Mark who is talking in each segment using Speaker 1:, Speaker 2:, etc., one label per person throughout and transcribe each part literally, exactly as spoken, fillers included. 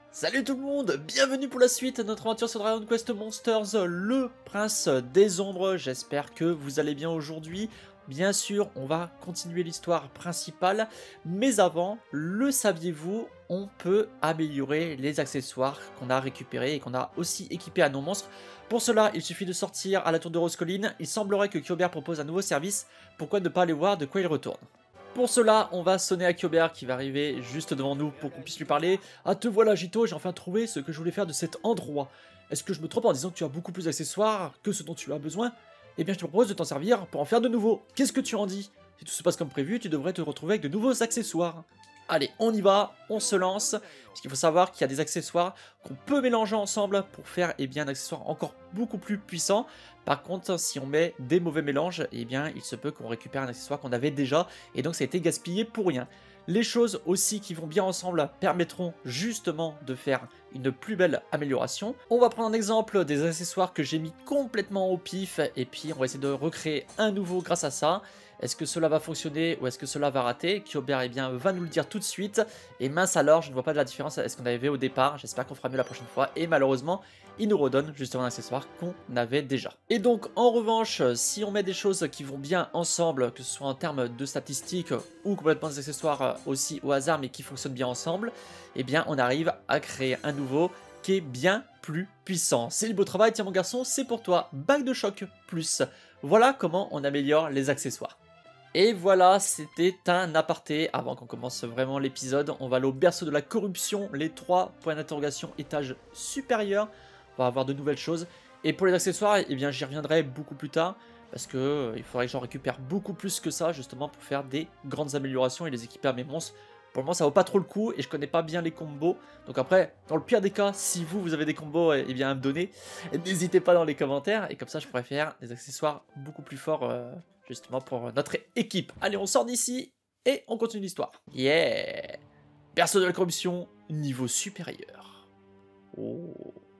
Speaker 1: Salut tout le monde, bienvenue pour la suite de notre aventure sur Dragon Quest Monsters, le prince des ombres. J'espère que vous allez bien aujourd'hui. Bien sûr, on va continuer l'histoire principale, mais avant, le saviez-vous, on peut améliorer les accessoires qu'on a récupérés et qu'on a aussi équipés à nos monstres. Pour cela, il suffit de sortir à la tour de Rose Colline. Il semblerait que Kyobert propose un nouveau service, pourquoi ne pas aller voir de quoi il retourne. Pour cela, on va sonner à Kyobert qui va arriver juste devant nous pour qu'on puisse lui parler. Ah, te voilà Jito, j'ai enfin trouvé ce que je voulais faire de cet endroit. Est-ce que je me trompe en disant que tu as beaucoup plus d'accessoires que ce dont tu as besoin? Eh bien, je te propose de t'en servir pour en faire de nouveaux. Qu'est-ce que tu en dis? Si tout se passe comme prévu, tu devrais te retrouver avec de nouveaux accessoires. Allez, on y va, on se lance, parce qu'il faut savoir qu'il y a des accessoires qu'on peut mélanger ensemble pour faire eh bien, un accessoire encore beaucoup plus puissant. Par contre, si on met des mauvais mélanges, eh bien, il se peut qu'on récupère un accessoire qu'on avait déjà, et donc ça a été gaspillé pour rien. Les choses aussi qui vont bien ensemble permettront justement de faire une plus belle amélioration. On va prendre un exemple des accessoires que j'ai mis complètement au pif, et puis on va essayer de recréer un nouveau grâce à ça. Est-ce que cela va fonctionner ou est-ce que cela va rater? Kyobert eh bien, va nous le dire tout de suite. Et mince alors, je ne vois pas de la différence à ce qu'on avait au départ. J'espère qu'on fera mieux la prochaine fois. Et malheureusement, il nous redonne justement un accessoire qu'on avait déjà. Et donc, en revanche, si on met des choses qui vont bien ensemble, que ce soit en termes de statistiques ou complètement des accessoires aussi au hasard, mais qui fonctionnent bien ensemble, eh bien, on arrive à créer un nouveau qui est bien plus puissant. C'est du beau travail, tiens mon garçon, c'est pour toi. Bague de choc plus. Voilà comment on améliore les accessoires. Et voilà, c'était un aparté. Avant qu'on commence vraiment l'épisode, on va aller au berceau de la corruption, les trois points d'interrogation, étage supérieur. On va avoir de nouvelles choses. Et pour les accessoires, eh bien j'y reviendrai beaucoup plus tard, parce que euh, il faudrait que j'en récupère beaucoup plus que ça, justement pour faire des grandes améliorations et les équiper à mes monstres. Pour le moment, ça vaut pas trop le coup et je connais pas bien les combos. Donc après, dans le pire des cas, si vous, vous avez des combos, eh bien à me donner, n'hésitez pas dans les commentaires. Et comme ça, je pourrais faire des accessoires beaucoup plus forts, euh, justement pour notre équipe. Allez, on sort d'ici et on continue l'histoire. Yeah! Berceau de la corruption, niveau supérieur. Oh.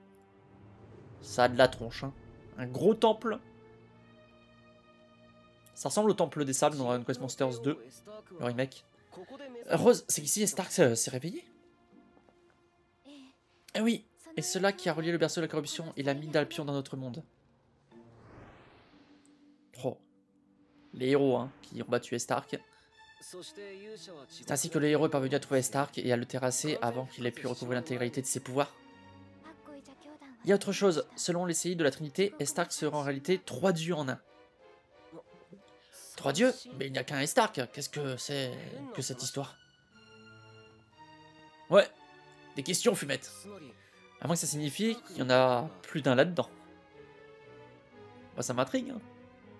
Speaker 1: Ça a de la tronche, hein. Un gros temple. Ça ressemble au temple des sables dans Dragon Quest Monsters deux, le remake. Rose, c'est qu'ici Stark s'est réveillé? Eh oui, et cela qui a relié le berceau de la corruption et la mine d'Alpion dans notre monde. Oh. Les héros hein, qui ont battu Stark. C'est ainsi que le héros est parvenu à trouver Stark et à le terrasser avant qu'il ait pu recouvrer l'intégralité de ses pouvoirs. Il y a autre chose, selon les C I de la Trinité, Stark sera en réalité trois dieux en un. Trois dieux? Mais il n'y a qu'un Stark, qu'est-ce que c'est que cette histoire? Ouais, des questions, Fumette. À moins que ça signifie qu'il y en a plus d'un là-dedans. Bah, ça m'intrigue. Hein.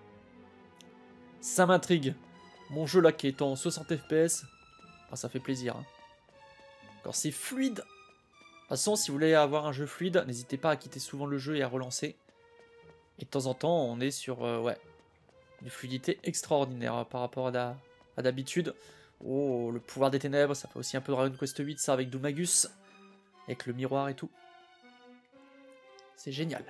Speaker 1: Ça m'intrigue. Mon jeu là qui est en soixante F P S, bah, ça fait plaisir. Hein. Quand c'est fluide. De toute façon, si vous voulez avoir un jeu fluide, n'hésitez pas à quitter souvent le jeu et à relancer. Et de temps en temps, on est sur euh, ouais, une fluidité extraordinaire hein, par rapport à d'habitude. Oh, le pouvoir des ténèbres, ça fait aussi un peu Dragon Quest huit, ça, avec Doumagus. Avec le miroir et tout. C'est génial.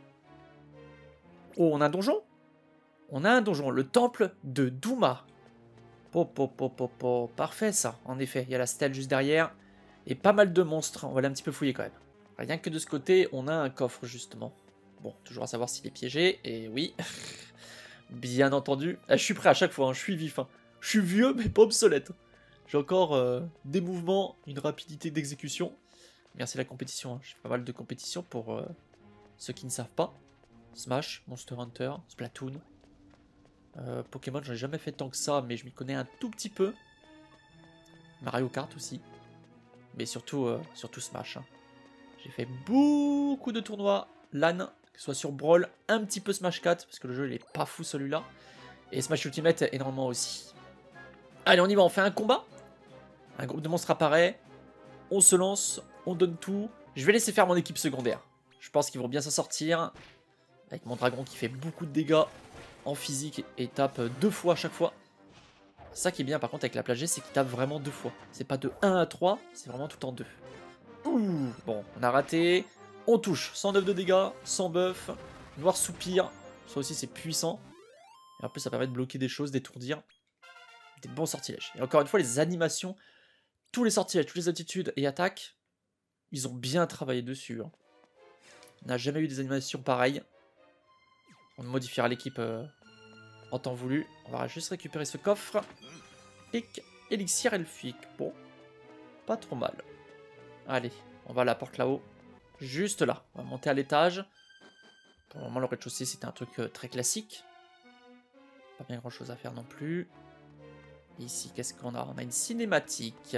Speaker 1: Oh, on a un donjon? On a un donjon, le temple de Douma. Po, po, po, po, po. Parfait, ça. En effet, il y a la stèle juste derrière. Et pas mal de monstres. On va aller un petit peu fouiller quand même. Rien que de ce côté, on a un coffre, justement. Bon, toujours à savoir s'il est piégé. Et oui, bien entendu. Ah, je suis prêt à chaque fois, hein. Je suis vif. Hein. Je suis vieux, mais pas obsolète. J'ai encore euh, des mouvements, une rapidité d'exécution. Merci la compétition. Hein. Je fais pas mal de compétitions pour euh, ceux qui ne savent pas. Smash, Monster Hunter, Splatoon. Euh, Pokémon, j'en ai jamais fait tant que ça, mais je m'y connais un tout petit peu. Mario Kart aussi. Mais surtout, euh, surtout Smash. Hein. J'ai fait beaucoup de tournois LAN, que ce soit sur Brawl, un petit peu Smash quatre, parce que le jeu il est pas fou celui-là. Et Smash Ultimate énormément aussi. Allez, on y va, on fait un combat. Un groupe de monstres apparaît. On se lance, on donne tout. Je vais laisser faire mon équipe secondaire. Je pense qu'ils vont bien s'en sortir. Avec mon dragon qui fait beaucoup de dégâts en physique et tape deux fois à chaque fois. Ça qui est bien par contre avec la plagée, c'est qu'il tape vraiment deux fois. C'est pas de un à trois, c'est vraiment tout en deux. Ouh, bon, on a raté. On touche, cent neuf de dégâts, sans buff. Noir soupir, ça aussi c'est puissant. Et en plus ça permet de bloquer des choses, d'étourdir. Des bons sortilèges. Et encore une fois, les animations, tous les sortilèges, toutes les attitudes et attaques, Ils ont bien travaillé dessus. Hein. On n'a jamais eu des animations pareilles. On modifiera l'équipe euh, en temps voulu. On va juste récupérer ce coffre. Pic, élixir elfique. Bon, pas trop mal. Allez, on va à la porte là-haut. Juste là. On va monter à l'étage. Pour le moment, le rez-de-chaussée, c'était un truc euh, très classique. Pas bien grand-chose à faire non plus. Et ici, qu'est-ce qu'on a? On a une cinématique.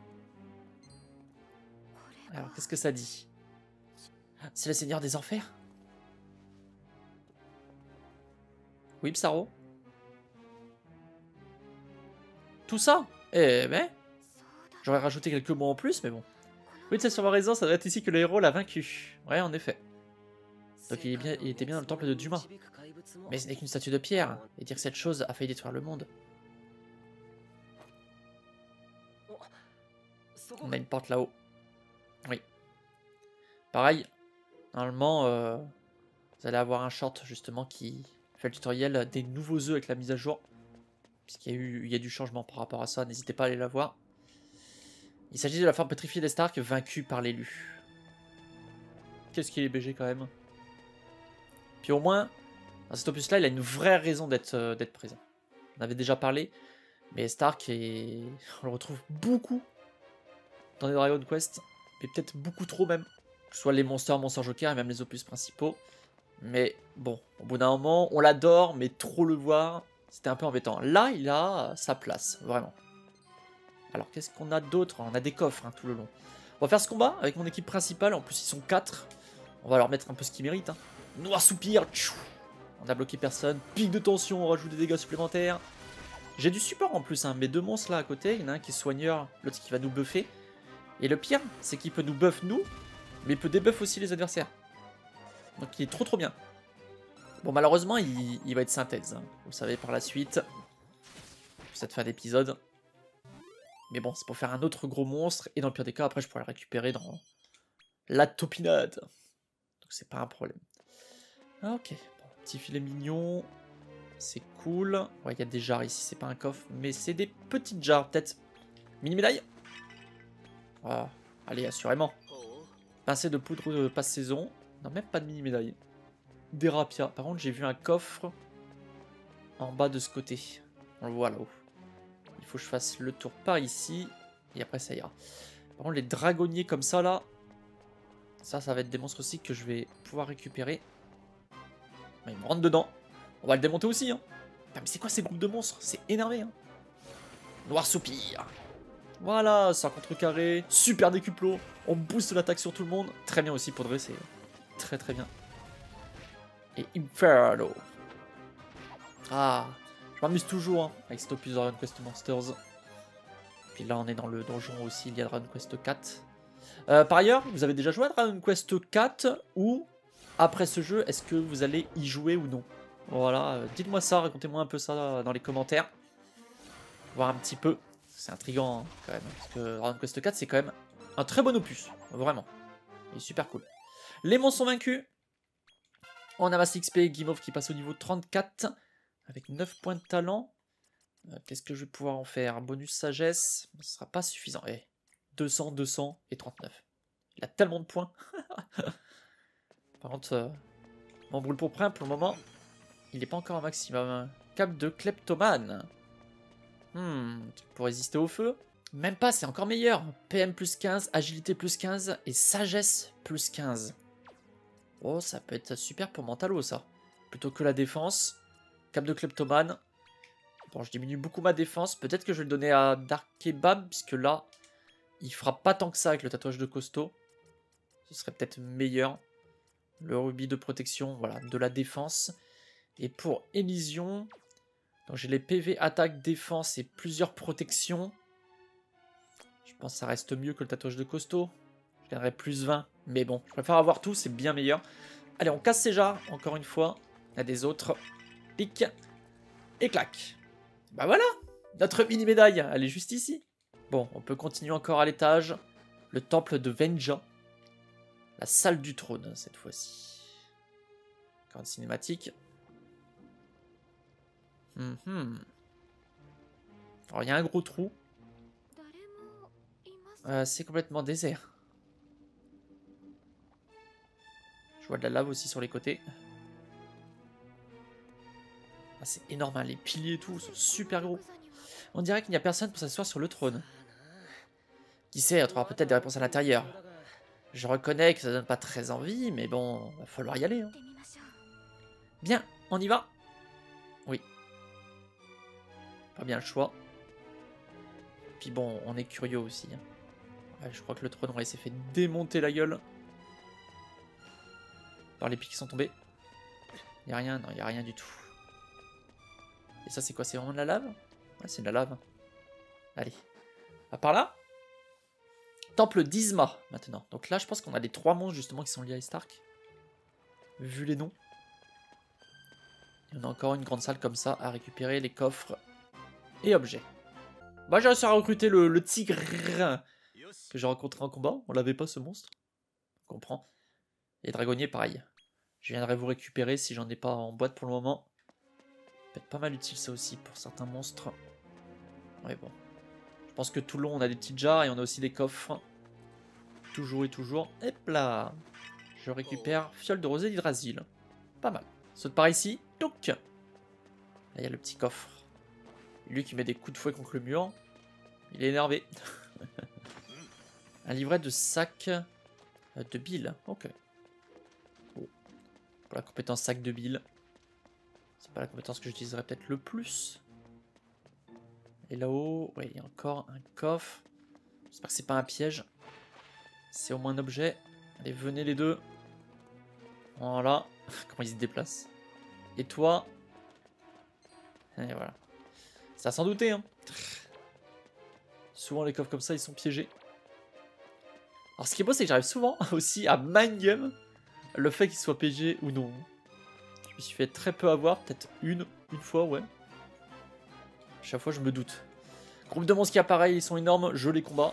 Speaker 1: Alors, qu'est-ce que ça dit? C'est le Seigneur des Enfers? Oui, Psaro? Tout ça? Eh ben... J'aurais rajouté quelques mots en plus, mais bon. Oui, c'est sûrement raison, ça doit être ici que le héros l'a vaincu. Ouais, en effet. Donc il, est bien, il était bien dans le temple de Duma. Mais ce n'est qu'une statue de pierre, et dire que cette chose a failli détruire le monde. On a une porte là-haut. Oui. Pareil, normalement, euh, vous allez avoir un short justement qui fait le tutoriel des nouveaux œufs avec la mise à jour. Puisqu'il y a eu il y a du changement par rapport à ça, n'hésitez pas à aller la voir. Il s'agit de la forme pétrifiée des Stark vaincue par l'élu. Qu'est-ce qu'il est B G quand même. Puis au moins, dans cet opus-là, il a une vraie raison d'être euh, d'être présent. On avait déjà parlé, mais Stark, est... on le retrouve beaucoup dans les Dragon Quest, mais peut-être beaucoup trop même. Que ce soit les monsters, Monster Joker et même les opus principaux. Mais bon, au bout d'un moment, on l'adore, mais trop le voir, c'était un peu embêtant. Là, il a sa place, vraiment. Alors, qu'est-ce qu'on a d'autre? On a des coffres hein, tout le long. On va faire ce combat avec mon équipe principale. En plus, ils sont quatre. On va leur mettre un peu ce qu'ils méritent. Hein. Noir soupir. Tchou. On a bloqué personne. Pic de tension. On rajoute des dégâts supplémentaires. J'ai du support en plus. Hein. Mes deux monstres là à côté. Il y en a un qui est soigneur. L'autre qui va nous buffer. Et le pire, c'est qu'il peut nous buff nous. Mais il peut débuff aussi les adversaires. Donc, il est trop trop bien. Bon, malheureusement, il, il va être synthèse. Hein. Vous le savez par la suite. Pour cette fin d'épisode. Mais bon, c'est pour faire un autre gros monstre. Et dans le pire des cas, après, je pourrais le récupérer dans la topinade. Donc, c'est pas un problème. Ok. Bon, petit filet mignon. C'est cool. Ouais, il y a des jarres ici. C'est pas un coffre. Mais c'est des petites jarres, peut-être. Mini-médaille. Ah, allez, assurément. Pincée de poudre de passe-saison. Non, même pas de mini-médaille. Des rapias. Par contre, j'ai vu un coffre en bas de ce côté. On le voit là-haut. Il faut que je fasse le tour par ici. Et après, ça ira. Par contre, les dragonniers comme ça, là. Ça, ça va être des monstres aussi que je vais pouvoir récupérer. Mais ils me rentrent dedans. On va le démonter aussi. Hein. Putain, mais c'est quoi ces groupes de monstres? C'est énervé. Hein. Noir soupir. Voilà, ça contrecarré. Super décuplo. On booste l'attaque sur tout le monde. Très bien aussi pour dresser. Très très bien. Et Inferno. Ah, je m'amuse toujours hein, avec cet opus Dragon Quest Monsters. Puis là, on est dans le donjon aussi, il y a Dragon Quest quatre. Euh, par ailleurs, vous avez déjà joué à Dragon Quest quatre ou après ce jeu, est-ce que vous allez y jouer ou non? Voilà, euh, dites-moi ça, racontez-moi un peu ça dans les commentaires. Voir un petit peu. C'est intriguant hein, quand même. Parce que Dragon Quest quatre, c'est quand même un très bon opus. Vraiment. Il est super cool. Les monstres sont vaincus. On a masse X P, Guimauve qui passe au niveau trente-quatre. Avec neuf points de talent. Euh, Qu'est-ce que je vais pouvoir en faire? Bonus sagesse. Ce ne sera pas suffisant. Eh, deux cents, deux cents et trente-neuf. Il a tellement de points. Par contre, euh, mon brûle pour print pour le moment, il n'est pas encore au maximum. Cap de kleptomane. Hmm, pour résister au feu. Même pas, c'est encore meilleur. P M plus quinze, agilité plus quinze et sagesse plus quinze. Oh, ça peut être super pour Mentalo, ça. Plutôt que la défense. Cap de kleptomane. Bon, je diminue beaucoup ma défense. Peut-être que je vais le donner à Dark Kebab, puisque là, il fera pas tant que ça avec le tatouage de costaud. Ce serait peut-être meilleur. Le rubis de protection, voilà, de la défense. Et pour Élysion, donc j'ai les P V, attaque, défense et plusieurs protections. Je pense que ça reste mieux que le tatouage de costaud. Je gagnerais plus vingt. Mais bon, je préfère avoir tout, c'est bien meilleur. Allez, on casse ces jarres, encore une fois. Il y a des autres. Pic. Et clac. Bah voilà, notre mini-médaille, elle est juste ici. Bon, on peut continuer encore à l'étage. Le temple de Venja. La salle du trône, cette fois-ci. Encore une cinématique. Mm-hmm. Alors, il y a un gros trou. Euh, c'est complètement désert. Je vois de la lave aussi sur les côtés. Ah, c'est énorme, hein, les piliers et tout sont super gros. On dirait qu'il n'y a personne pour s'asseoir sur le trône. Qui sait, on trouvera peut-être des réponses à l'intérieur. Je reconnais que ça donne pas très envie, mais bon, va falloir y aller. Hein. Bien, on y va. Oui. Pas bien le choix. Puis bon, on est curieux aussi. Hein. Ouais, je crois que le trône aurait s'est fait démonter la gueule. Par les pics qui sont tombés. Y a rien, non, y a rien du tout. Et ça, c'est quoi? C'est vraiment de la lave? Ouais, c'est de la lave. Allez. À part là. Temple d'Yzma, maintenant. Donc là, je pense qu'on a les trois monstres, justement, qui sont liés à Stark. Vu les noms. Il y en a encore une grande salle comme ça à récupérer les coffres et objets. Bah, j'ai réussi à recruter le, le tigre que j'ai rencontré en combat. On l'avait pas, ce monstre. On comprend. Et dragonnier, pareil. Je viendrai vous récupérer si j'en ai pas en boîte pour le moment. Peut-être pas mal utile ça aussi pour certains monstres. Ouais, bon. Je pense que tout le long on a des petites jarres et on a aussi des coffres. Toujours et toujours. Hop là. Je récupère fiole de rosée d'hydrasil. Pas mal. Saute par ici. Touc. Là il y a le petit coffre. Lui qui met des coups de fouet contre le mur. Il est énervé. Un livret de sac de bile. Ok. Bon. Pour la compétence sac de bile. C'est pas la compétence que j'utiliserais peut-être le plus. Et là-haut, ouais, il y a encore un coffre. J'espère que c'est pas un piège. C'est au moins un objet. Allez, venez les deux. Voilà. Comment ils se déplacent. Et toi. Et voilà. Ça s'en douter, hein. Souvent les coffres comme ça, ils sont piégés. Alors ce qui est beau, c'est que j'arrive souvent aussi à mind game le fait qu'il soit piégé ou non. Je me suis fait très peu avoir, peut-être une, une fois, ouais. Chaque fois, je me doute. Groupe de monstres qui apparaissent, ils sont énormes, je les combats.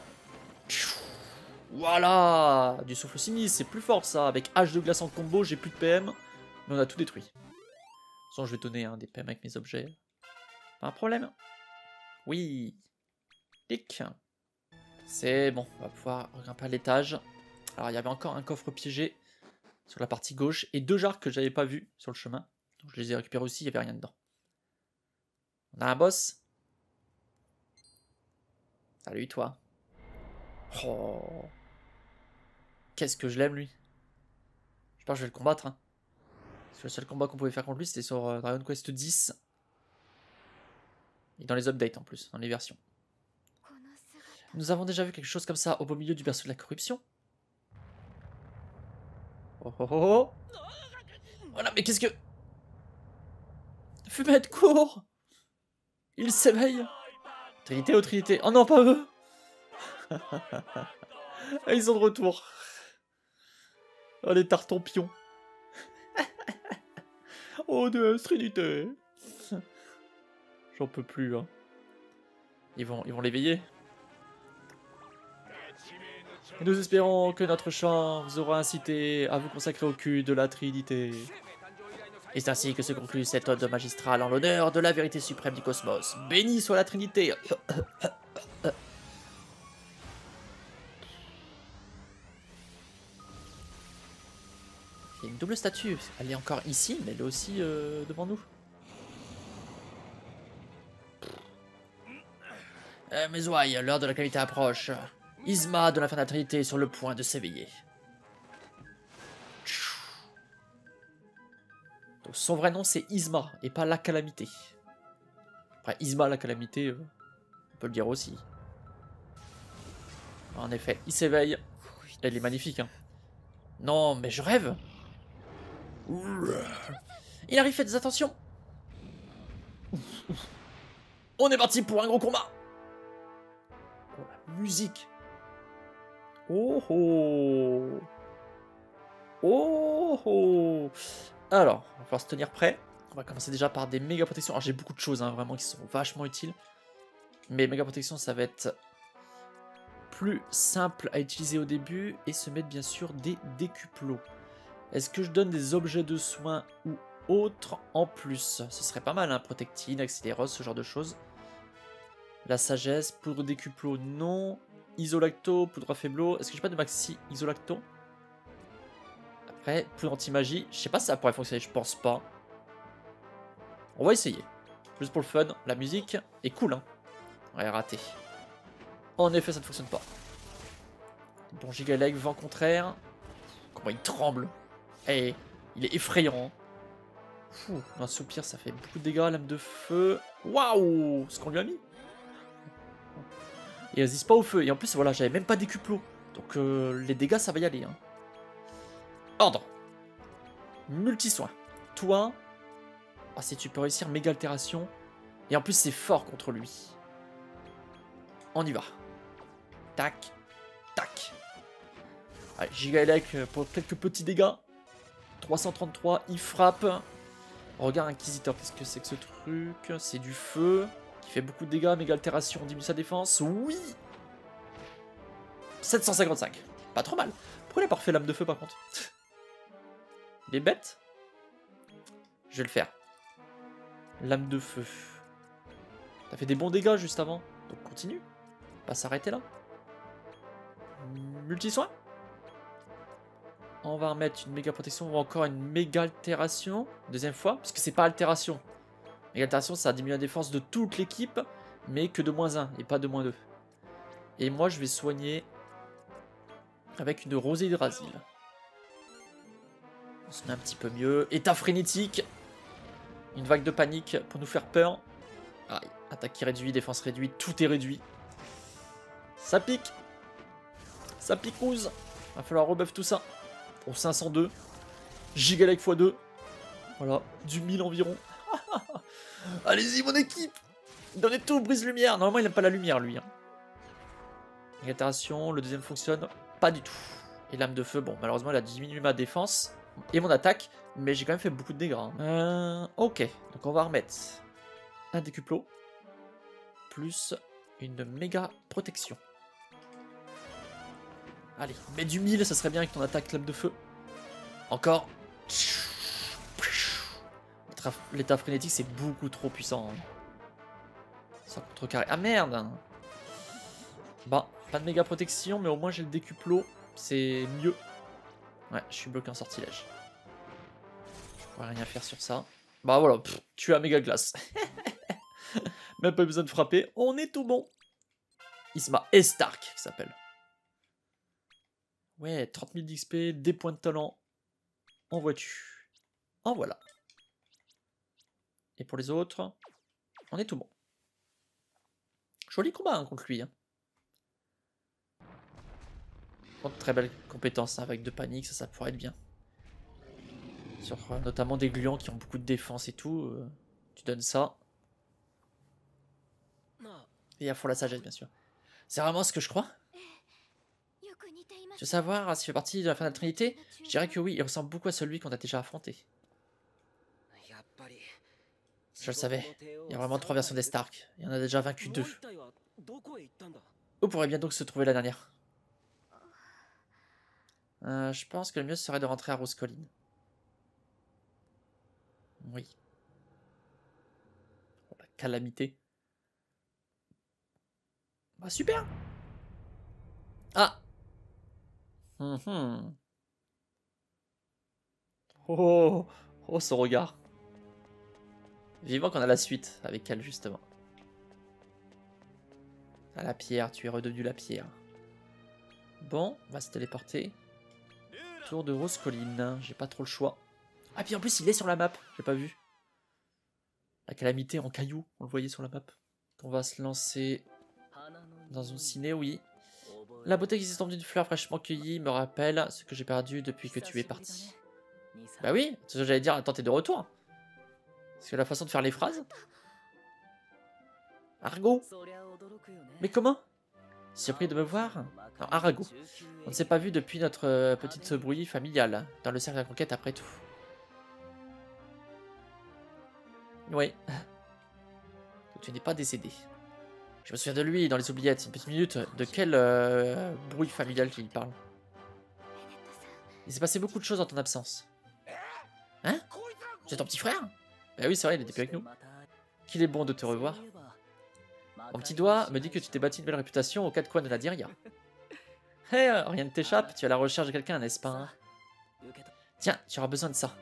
Speaker 1: Voilà. Du souffle sinistre, c'est plus fort ça. Avec hache de glace en combo, j'ai plus de P M. Mais on a tout détruit. De toute façon, je vais donner hein, des P M avec mes objets. Pas un problème. Oui. Tic. C'est bon, on va pouvoir grimper à l'étage. Alors, il y avait encore un coffre piégé sur la partie gauche. Et deux jarres que j'avais pas vues sur le chemin. Donc, je les ai récupérés aussi, il n'y avait rien dedans. On a un boss. Salut toi. Oh. Qu'est-ce que je l'aime lui. Je pense que je vais le combattre. Hein. Parce que le seul combat qu'on pouvait faire contre lui c'était sur euh, Dragon Quest dix. Et dans les updates en plus, dans les versions. Nous avons déjà vu quelque chose comme ça au beau milieu du berceau de la corruption. Oh oh oh oh. Voilà, mais qu'est-ce que... Fumette, cours. Il s'éveille. Trinité ou Trinité. Oh non, pas eux. Ils sont de retour. Oh, les tartampions. Oh, de Trinité. J'en peux plus, hein. Ils vont, ils vont l'éveiller. Nous espérons que notre chant vous aura incité à vous consacrer au culte de la Trinité. Et c'est ainsi que se conclut cette ode magistrale en l'honneur de la vérité suprême du cosmos. Béni soit la Trinité. Il y a une double statue. Elle est encore ici, mais elle est aussi euh, devant nous. Euh, mes ouailles, l'heure de la qualité approche. Yzma de la fin de la Trinité est sur le point de s'éveiller. Donc son vrai nom c'est Yzma et pas la Calamité. Après Yzma la Calamité, euh, on peut le dire aussi. En effet, il s'éveille. Elle est magnifique. Hein. Non, mais je rêve. Il arrive, faites attention. On est parti pour un gros combat. Oh, la musique. Oh oh. Oh oh. Alors, on va falloir se tenir prêt. On va commencer déjà par des méga protections. Alors j'ai beaucoup de choses hein, vraiment qui sont vachement utiles. Mais méga protection ça va être plus simple à utiliser au début. Et se mettre bien sûr des décuplos. Est-ce que je donne des objets de soins ou autres en plus? Ce serait pas mal, hein, Protectine, Accéléros, ce genre de choses. La sagesse, poudre décuplo, non. Isolacto, poudre à faiblo. Est-ce que j'ai pas de maxi isolacto? Après, plus d'anti-magie. Je sais pas si ça pourrait fonctionner, je pense pas. On va essayer. Juste pour le fun, la musique est cool, hein. Ouais, raté. En effet, ça ne fonctionne pas. Bon, Gigaleg, vent contraire. Comment il tremble. Et il est effrayant. Fou, un soupir, ça fait beaucoup de dégâts. Lame de feu. Waouh, ce qu'on lui a mis. Il résiste pas au feu. Et en plus, voilà, j'avais même pas des cuplots. Donc euh, les dégâts, ça va y aller. Hein. Ordre. Multi-soin. Toi. Ah, si tu peux réussir, méga altération. Et en plus, c'est fort contre lui. On y va. Tac. Tac. Allez, Gigaelec pour quelques petits dégâts. trois cent trente-trois, il frappe. Regarde Inquisiteur, qu'est-ce que c'est que ce truc? C'est du feu. Qui fait beaucoup de dégâts, méga altération, on diminue sa défense. Oui. sept cent cinquante-cinq. Pas trop mal. Pourquoi il a pas refait lame de feu par contre? Il est bête. Je vais le faire. Lame de feu. T'as fait des bons dégâts juste avant. Donc continue. Pas s'arrêter là. Multi-soin. On va remettre une méga protection ou encore une méga altération. Deuxième fois. Parce que c'est pas altération. Méga altération, ça diminue la défense de toute l'équipe. Mais que de moins un et pas de moins deux. Et moi, je vais soigner avec une rosée hydrasile. On se met un petit peu mieux. État frénétique. Une vague de panique pour nous faire peur. Ah, attaque qui réduit, défense réduite, tout est réduit. Ça pique. Ça picouse. Va falloir rebuff tout ça. Au cinq cent deux. Gigalec fois deux. Voilà, du mille environ. Allez-y mon équipe. Donnez tout, brise lumière. Normalement il n'aime pas la lumière lui. Hein. Altération, le deuxième fonctionne pas du tout. Et lame de feu, bon malheureusement elle a diminué ma défense et mon attaque. Mais j'ai quand même fait beaucoup de dégâts. Hein. Euh, ok, donc on va remettre un décuplot. Plus une méga protection. Allez, mets du mille, ça serait bien avec ton attaque lame de feu. Encore. L'état frénétique, c'est beaucoup trop puissant. Hein. Sans contrecarré. Ah merde. Bah, pas de méga protection, mais au moins j'ai le décuplot. C'est mieux. Ouais, je suis bloqué en sortilège. Je pourrais rien faire sur ça. Bah voilà, pff, tu as méga glace. Même pas besoin de frapper, on est tout bon. Isma Estark qui s'appelle. Ouais, trente mille d'X P, des points de talent. En vois-tu. En voilà. Et pour les autres, on est tout bon. Joli combat hein, contre lui. Hein. Contre très belle compétence hein, avec de panique, ça, ça pourrait être bien. Sur euh, notamment des gluants qui ont beaucoup de défense et tout. Euh, tu donnes ça. Et à fond la sagesse, bien sûr. C'est vraiment ce que je crois. Tu veux savoir s'il fait partie de la fin de la Trinité? Je dirais que oui, il ressemble beaucoup à celui qu'on a déjà affronté. Je le savais. Il y a vraiment trois versions des Stark. Il y en a déjà vaincu deux. Où pourrait bien donc se trouver la dernière? euh, Je pense que le mieux serait de rentrer à Rose Colline. Oui. Oh, la calamité. Bah super. Ah. Mmh. Oh, oh, ce regard. Vivant qu'on a la suite avec elle, justement. À la pierre, tu es redevenu la pierre. Bon, on va se téléporter. Tour de Rose Colline, j'ai pas trop le choix. Ah, puis en plus, il est sur la map, j'ai pas vu. La calamité en cailloux, on le voyait sur la map. On va se lancer dans une ciné, oui. La beauté qui s'est d'une fleur fraîchement cueillie me rappelle ce que j'ai perdu depuis que tu es parti. Bah oui, c'est ce que j'allais dire, attends, t'es de retour. Parce que la façon de faire les phrases. Argo. Mais comment? Surpris de me voir? Non, Arago. On ne s'est pas vu depuis notre euh, petite brouille familiale, dans le cercle de la conquête après tout. Oui. Tu n'es pas décédé. Je me souviens de lui dans les oubliettes, une petite minute. De quelle euh, brouille familiale qu'il parle? Il s'est passé beaucoup de choses en ton absence. Hein? C'est ton petit frère? Bah oui, c'est vrai, il était plus avec nous. Qu'il est bon de te revoir. Mon petit doigt me dit que tu t'es bâti une belle réputation aux quatre coins de la Dirya. Hé, hey, rien ne t'échappe, tu es à la recherche de quelqu'un, n'est-ce pas? Hein? Tiens, tu auras besoin de ça.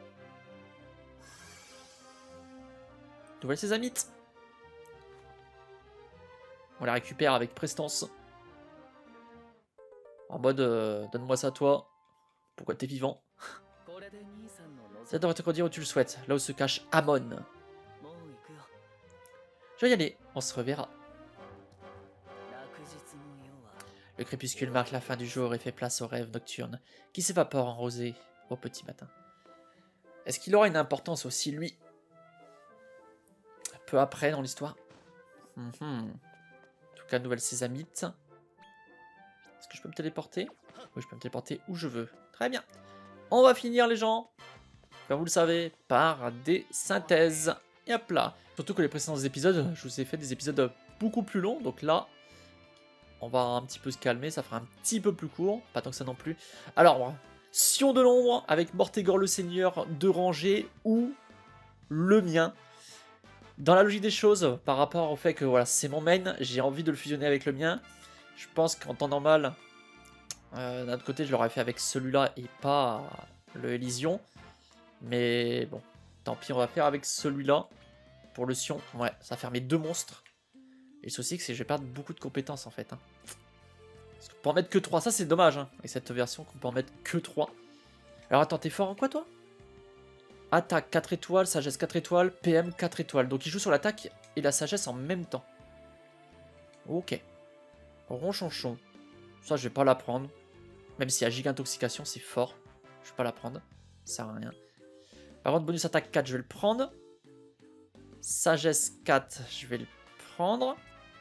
Speaker 1: Nouvelle sésamite. On la récupère avec prestance. En mode, euh, donne-moi ça toi. Pourquoi t'es vivant? Ça devrait te conduire où tu le souhaites, là où se cache Amon. Je vais y aller, on se reverra. Le crépuscule marque la fin du jour et fait place aux rêves nocturnes qui s'évaporent en rosée au petit matin. Est-ce qu'il aura une importance aussi, lui? Peu après dans l'histoire. Mm-hmm. En tout cas, nouvelle sésamite. Est-ce que je peux me téléporter? Oui, je peux me téléporter où je veux. Très bien. On va finir, les gens, comme vous le savez, par des synthèses. Et hop là. Surtout que les précédents épisodes, je vous ai fait des épisodes beaucoup plus longs. Donc là, on va un petit peu se calmer. Ça fera un petit peu plus court. Pas tant que ça non plus. Alors, Sion de l'ombre avec Mortégor le Seigneur de rangée ou le mien. Dans la logique des choses, par rapport au fait que voilà, c'est mon main, j'ai envie de le fusionner avec le mien. Je pense qu'en temps normal, euh, d'un autre côté, je l'aurais fait avec celui-là et pas le Elysion. Mais bon, tant pis, on va faire avec celui-là. Pour le Sion, ouais, ça va faire mes deux monstres. Et le souci, c'est que je vais perdre beaucoup de compétences en fait. Hein. Parce qu'on peut en mettre que trois, ça c'est dommage. Hein, avec cette version qu'on peut en mettre que trois. Alors attends, t'es fort en quoi toi? Attaque quatre étoiles, sagesse quatre étoiles, P M quatre étoiles. Donc il joue sur l'attaque et la sagesse en même temps. Ok. Ronchonchon. Ça je vais pas la prendre. Même si à giga intoxication c'est fort. Je vais pas la prendre. Ça sert à rien. Par contre bonus attaque quatre je vais le prendre. Sagesse quatre je vais le prendre.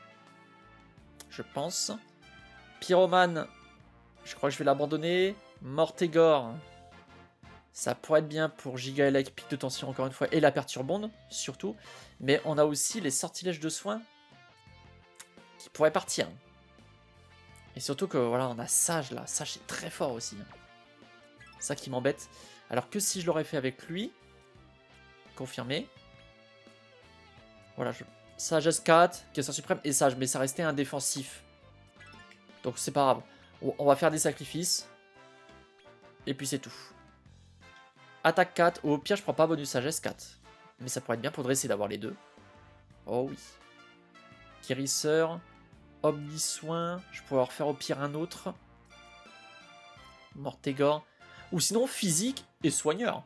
Speaker 1: Je pense. Pyromane. Je crois que je vais l'abandonner. Mortégor. Ça pourrait être bien pour Giga Elec, pic de tension encore une fois, et la perturbonde, surtout. Mais on a aussi les sortilèges de soins qui pourraient partir. Et surtout que, voilà, on a Sage là. Sage, c'est très fort aussi. Ça qui m'embête. Alors que si je l'aurais fait avec lui, confirmé. Voilà, je... Sagesse quatre, question suprême, et Sage, mais ça restait un défensif. Donc c'est pas grave. On va faire des sacrifices. Et puis c'est tout. Attaque quatre, ou au pire je prends pas bonus sagesse quatre. Mais ça pourrait être bien pour dresser d'avoir les deux. Oh oui. Guérisseur, Omni-soin, je pourrais en refaire au pire un autre. Mortégor. Ou sinon physique et soigneur.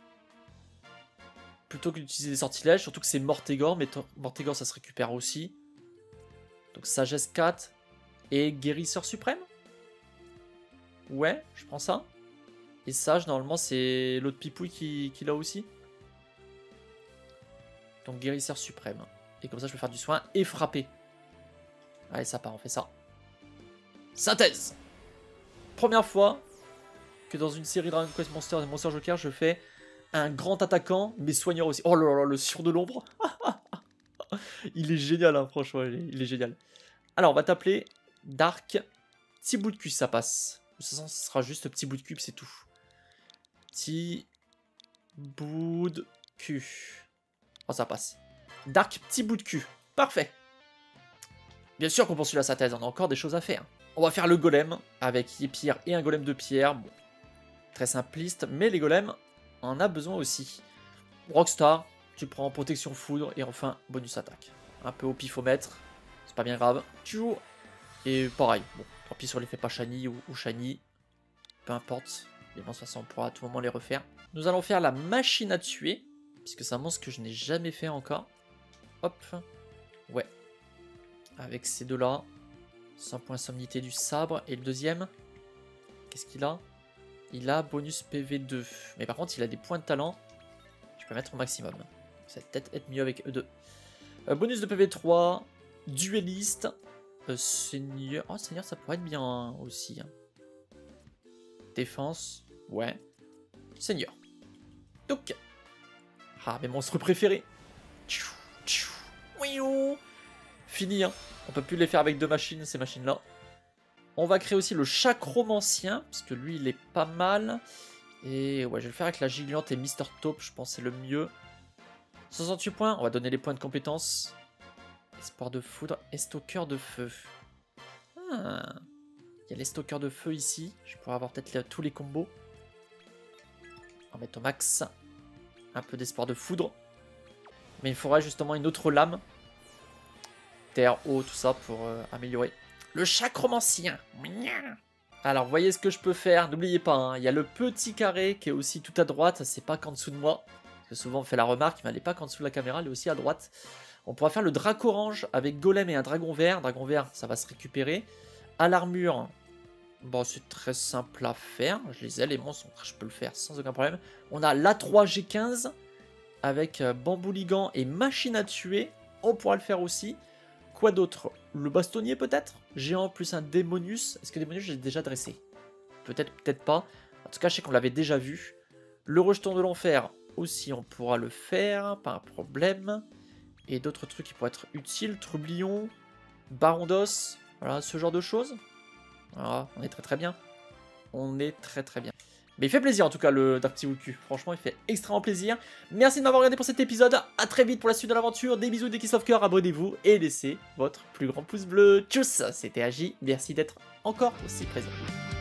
Speaker 1: Plutôt que d'utiliser des sortilèges, surtout que c'est Mortégor, mais Mortégor ça se récupère aussi. Donc sagesse quatre et guérisseur suprême. Ouais, je prends ça. Et Sage, normalement, c'est l'autre pipouille qui, qui l'a aussi. Donc, guérisseur suprême. Et comme ça, je peux faire du soin et frapper. Allez, ça part, on fait ça. Synthèse. Première fois que dans une série Dragon Quest Monsters et Monster Joker, je fais un grand attaquant, mais soigneur aussi. Oh là là, le Sion de l'ombre. Il est génial, hein, franchement, il est, il est génial. Alors, on va t'appeler Dark. Petit bout de cul, ça passe. De toute façon, ce sera juste petit bout de cul, c'est tout. Petit bout de cul. Oh, ça passe. Dark, petit bout de cul. Parfait. Bien sûr qu'on poursuit la synthèse, on a encore des choses à faire. On va faire le golem avec pierre et un golem de pierre. Bon, très simpliste, mais les golems, on en a besoin aussi. Rockstar, tu prends protection foudre et enfin bonus attaque. Un peu au pifomètre, c'est pas bien grave. Et pareil, bon, tant pis sur l'effet pas shiny ou, ou shiny. Peu importe. Et bon, de toute façon, on pourra à tout moment les refaire. Nous allons faire la machine à tuer, puisque c'est un monstre que je n'ai jamais fait encore. Hop. Ouais. Avec ces deux-là. cent points sommité du sabre. Et le deuxième, qu'est-ce qu'il a? Il a bonus P V deux. Mais par contre, il a des points de talent. Je peux mettre au maximum. Ça va peut-être être mieux avec E deux. Euh, bonus de P V trois. Dueliste. Euh, seigneur. Oh, Seigneur, ça pourrait être bien hein, aussi. Hein. Défense. Ouais. Seigneur. Donc. Ah, mes monstres préférés. Fini, hein. On peut plus les faire avec deux machines, ces machines-là. On va créer aussi le chacromancien, parce que lui, il est pas mal. Et ouais, je vais le faire avec la gigante et Mister Taupe, je pense que c'est le mieux. soixante-huit points, on va donner les points de compétence. Espoir de foudre et stalker de feu. Ah. Il y a les stalkers de feu ici. Je pourrais avoir peut-être tous les combos. On va mettre au max. Un peu d'espoir de foudre. Mais il faudrait justement une autre lame. Terre, eau, tout ça pour euh, améliorer. Le chacromancien. Alors, vous voyez ce que je peux faire. N'oubliez pas, hein, il y a le petit carré qui est aussi tout à droite. C'est pas qu'en dessous de moi. Parce que souvent on fait la remarque, mais elle n'est pas qu'en dessous de la caméra, elle est aussi à droite. On pourra faire le drac orange avec golem et un dragon vert. Dragon vert, ça va se récupérer. À l'armure, bon, c'est très simple à faire. Je les ai, les monstres, je peux le faire sans aucun problème. On a l'A trois G quinze avec euh, bambouligan et machine à tuer. On pourra le faire aussi. Quoi d'autre? Le bastonnier peut-être? Géant plus un démonius. Est-ce que démonius, j'ai déjà dressé? Peut-être, peut-être pas. En tout cas, je sais qu'on l'avait déjà vu. Le rejeton de l'enfer aussi, on pourra le faire. Pas un problème. Et d'autres trucs qui pourraient être utiles. Troublion, baron d'os. Voilà, ce genre de choses. Voilà, on est très très bien. On est très très bien. Mais il fait plaisir en tout cas le Dark Petit Wulku. Franchement, il fait extrêmement plaisir. Merci de m'avoir regardé pour cet épisode. A très vite pour la suite de l'aventure. Des bisous, des kiss of cœur. Abonnez-vous et laissez votre plus grand pouce bleu. Tchuss, c'était Agi. Merci d'être encore aussi présent.